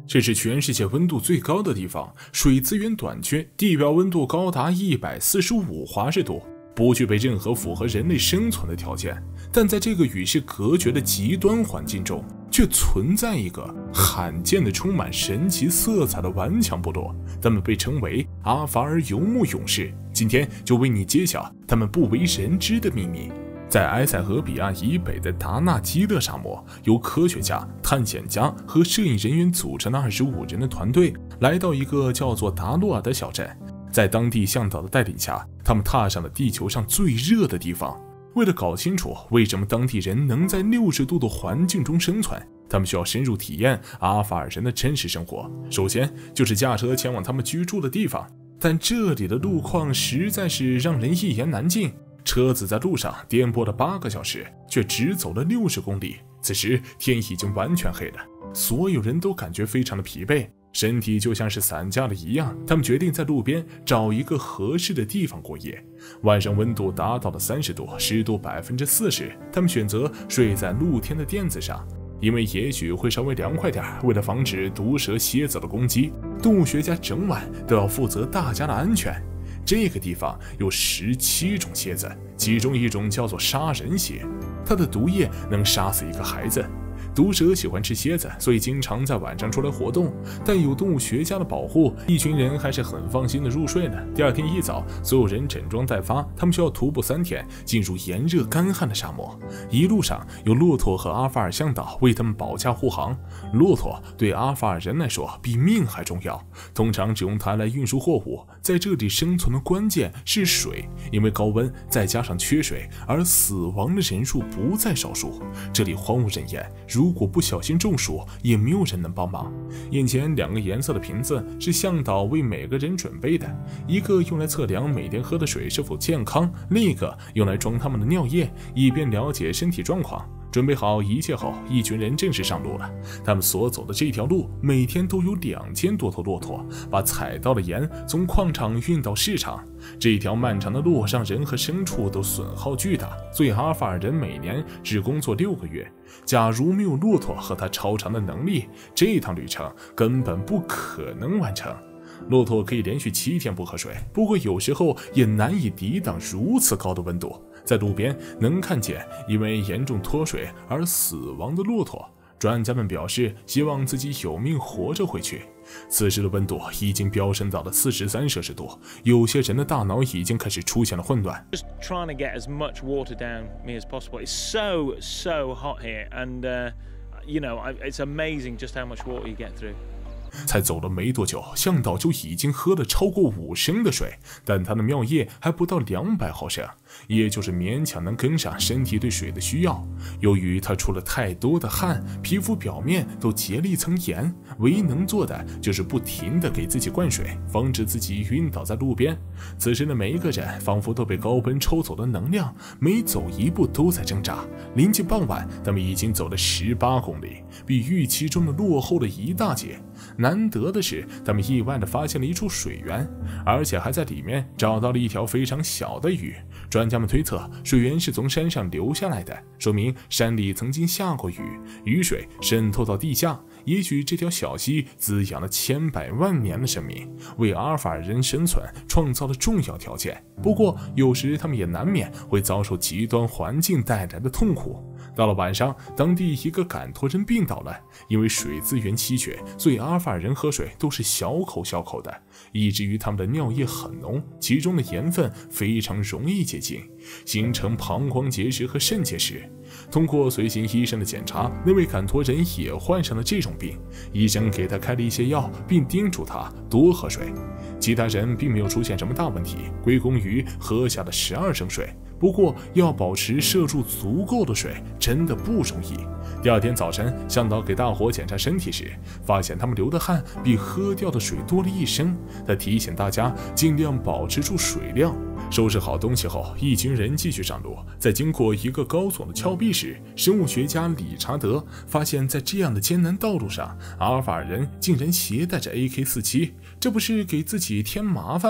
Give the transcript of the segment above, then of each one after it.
这是全世界温度最高的地方，水资源短缺，地表温度高达145°C，不具备任何符合人类生存的条件。但在这个与世隔绝的极端环境中，却存在一个罕见的充满神奇色彩的顽强部落，他们被称为阿法尔游牧勇士。今天就为你揭晓他们不为人知的秘密。在埃塞俄比亚以北的达纳基勒沙漠，由科学家、探险家和摄影人员组成的25人的团队来到一个叫做达洛尔的小镇。在当地向导的带领下，他们踏上了地球上最热的地方。为了搞清楚为什么当地人能在60度的环境中生存，他们需要深入体验阿法尔人的真实生活。首先就是驾车前往他们居住的地方，但这里的路况实在是让人一言难尽。车子在路上颠簸了8个小时，却只走了60公里。此时天已经完全黑了，所有人都感觉非常的疲惫，身体就像是散架了一样。他们决定在路边找一个合适的地方过夜。晚上温度达到了30度，湿度40%，他们选择睡在露天的垫子上，因为也许会稍微凉快点。为了防止毒蛇蝎子的攻击，动物学家整晚都要负责大家的安全。这个地方有17种蝎子，其中一种叫做杀人蝎，它的毒液能杀死一个孩子。毒蛇喜欢吃蝎子，所以经常在晚上出来活动，但有动物学家的保护，一群人还是很放心的入睡了。第二天一早，所有人整装待发，他们需要徒步3天进入炎热干旱的沙漠。一路上有骆驼和阿法尔向导为他们保驾护航。骆驼对阿法尔人来说比命还重要，通常只用它来运输货物。在这里生存的关键是水，因为高温再加上缺水，而死亡的人数不在少数。这里荒无人烟，如果不小心中暑，也没有人能帮忙。眼前2个颜色的瓶子是向导为每个人准备的，一个用来测量每天喝的水是否健康，另一个用来装他们的尿液，以便了解身体状况。准备好一切后，一群人正式上路了。他们所走的这条路，每天都有2000多头骆驼把采到的盐从矿场运到市场。这条漫长的路让人和牲畜都损耗巨大，所以阿法尔人每年只工作6个月。假如没有骆驼和他超长的能力，这趟旅程根本不可能完成。骆驼可以连续7天不喝水，不过有时候也难以抵挡如此高的温度。在路边能看见因为严重脱水而死亡的骆驼，专家们表示希望自己有命活着回去。此时的温度已经飙升到了43°C，有些人的大脑已经开始出现了混乱。 Just trying to get as much water down me as possible. It's so hot here, and it's amazing just how much water you get through. 才走了没多久，向导就已经喝了超过5升的水，但他的尿液还不到200毫升，也就是勉强能跟上身体对水的需要。由于他出了太多的汗，皮肤表面都结了一层盐，唯一能做的就是不停地给自己灌水，防止自己晕倒在路边。此时的每一个人仿佛都被高温抽走了能量，每走一步都在挣扎。临近傍晚，他们已经走了18公里，比预期中的落后了一大截。难得的是，他们意外地发现了一处水源，而且还在里面找到了一条非常小的鱼。专家们推测，水源是从山上流下来的，说明山里曾经下过雨，雨水渗透到地下。也许这条小溪滋养了千百万年的生命，为阿尔法尔人生存创造了重要条件。不过，有时他们也难免会遭受极端环境带来的痛苦。到了晚上，当地一个赶驼人病倒了，因为水资源稀缺，所以阿尔法尔人喝水都是小口小口的，以至于他们的尿液很浓，其中的盐分非常容易结晶，形成膀胱结石和肾结石。通过随行医生的检查，那位赶驼人也患上了这种病，医生给他开了一些药，并叮嘱他多喝水。其他人并没有出现什么大问题，归功于喝下了12升水。不过，要保持摄入足够的水真的不容易。第二天早晨，向导给大伙检查身体时，发现他们流的汗比喝掉的水多了1升。他提醒大家尽量保持住水量。收拾好东西后，一群人继续上路。在经过一个高耸的峭壁时，生物学家理查德发现，在这样的艰难道路上，阿尔法尔人竟然携带着 AK-47，这不是给自己添麻烦吗？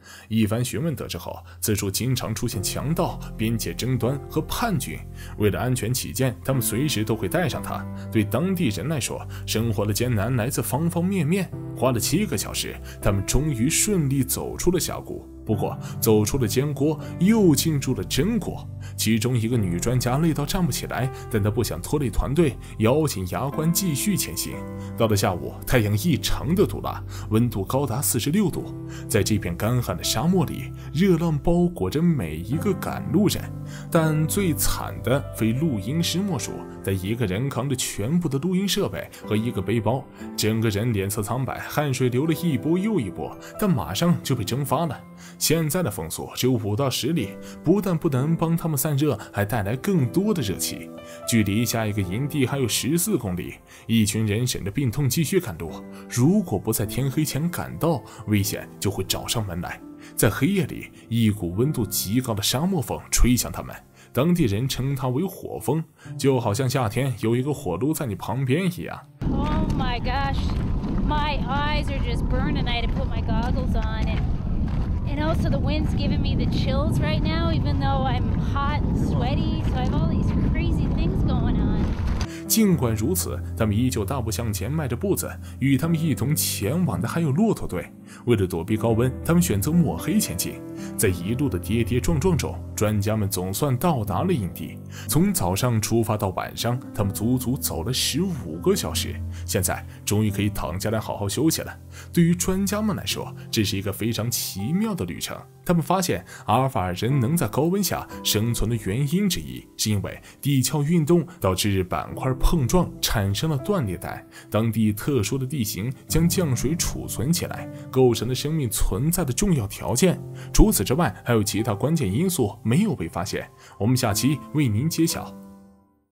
一番询问得知后，此处经常出现强盗、边界争端和叛军。为了安全起见，他们随时都会带上它。对当地人来说，生活的艰难来自方方面面。花了7个小时，他们终于顺利走出了峡谷。不过，走出了坚果，又进入了真果。其中一个女专家累到站不起来，但她不想拖累团队，咬紧牙关继续前行。到了下午，太阳异常的毒辣，温度高达46度。在这片干旱的沙漠里，热浪包裹着每一个赶路人。但最惨的非录音师莫属，他一个人扛着全部的录音设备和一个背包，整个人脸色苍白，汗水流了一波又一波，但马上就被蒸发了。现在的风速只有5到10里，不但不能帮他们散热，还带来更多的热气。距离下一个营地还有14公里，一群人忍着病痛继续赶路。如果不在天黑前赶到，危险就会找上门来。在黑夜里，一股温度极高的沙漠风吹向他们，当地人称它为火风，就好像夏天有一个火炉在你旁边一样。 Oh my gosh, my eyes are just burning. I had to put my goggles on, and also the wind's giving me the chills right now, even though I'm hot and sweaty, so I have all these crazy things going on. 尽管如此，他们依旧大步向前，迈着步子。与他们一同前往的还有骆驼队。为了躲避高温，他们选择抹黑前进。在一路的跌跌撞撞中，专家们总算到达了营地。从早上出发到晚上，他们足足走了15个小时。现在终于可以躺下来好好休息了。对于专家们来说，这是一个非常奇妙的旅程。他们发现，阿尔法尔人能在高温下生存的原因之一，是因为地壳运动导致板块碰撞产生了断裂带。当地特殊的地形将降水储存起来，构成了生命存在的重要条件。除此之外，还有其他关键因素没有被发现。我们下期为您揭晓。